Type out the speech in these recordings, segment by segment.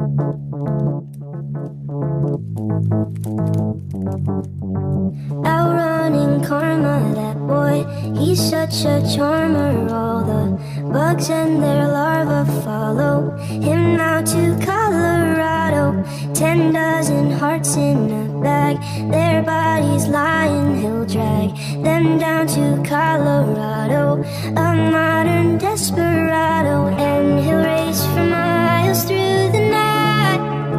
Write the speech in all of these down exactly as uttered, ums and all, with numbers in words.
Outrunning karma, that boy, he's such a charmer. All the bugs and their larvae follow him out to Colorado. Ten dozen hearts in a bag, their bodies lying, he'll drag them down to Colorado. A modern desperado, and he'll race for miles through the night.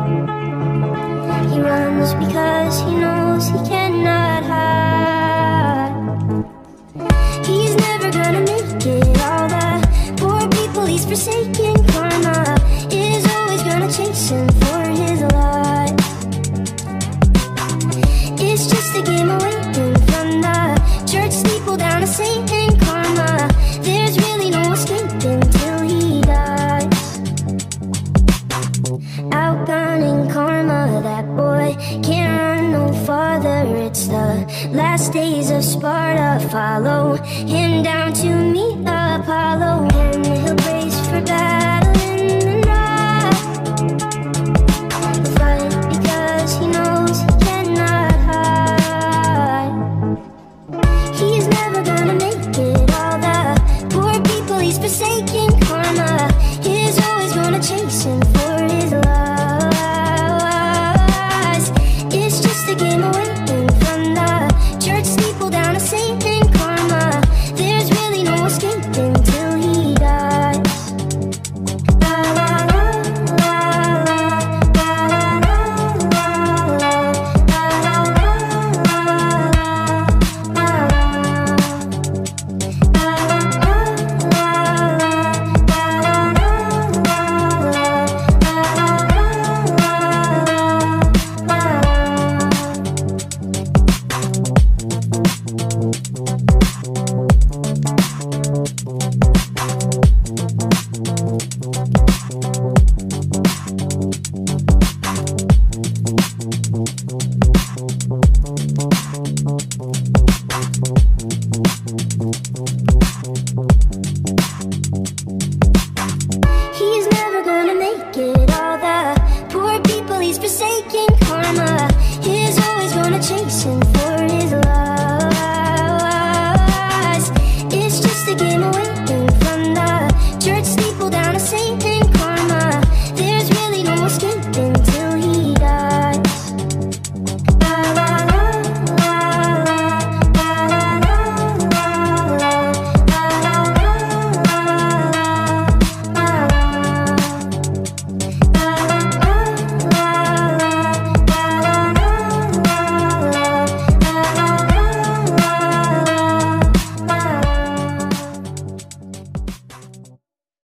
He runs because he knows he cannot hide. He's never gonna make it, all the poor people he's forsaken. Karma is always gonna chase him for his life. It's just a game of waiting from the church steeple down to Satan. Karma, there's really no escaping till he dies. Outgunning karma, that boy can't run no farther. It's the last days of Sparta. Follow him down to meet Apollo, and he'll brace for battle in the night. He'll fight because he knows he cannot hide. He's never gonna make it, all the poor people he's forsaken. Karma is always gonna chase him for his life.